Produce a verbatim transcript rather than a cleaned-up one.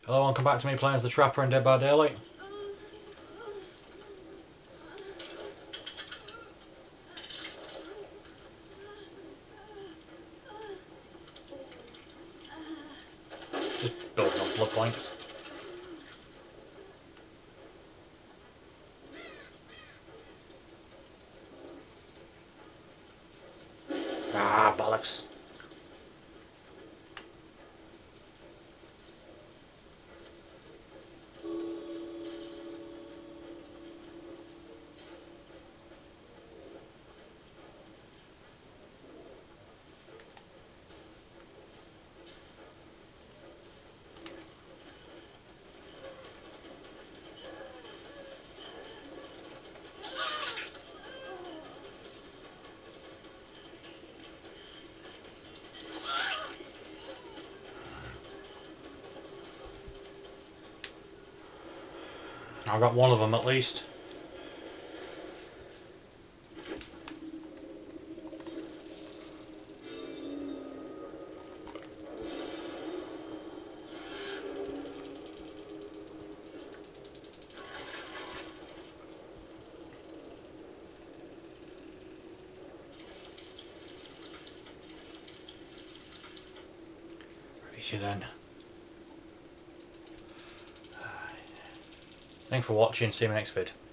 Hello, welcome back to me playing as the Trapper in Dead by Daylight. Just building up blood points. Ah, bollocks. I got one of them at least. Righty then. Thanks for watching, see you in the next vid.